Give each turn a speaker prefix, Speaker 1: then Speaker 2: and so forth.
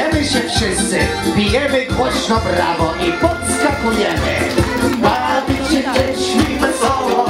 Speaker 1: Śmiejemy się wszyscy, bijemy głośno brawo i podskakujemy. Bawić się dziećmi wesoło.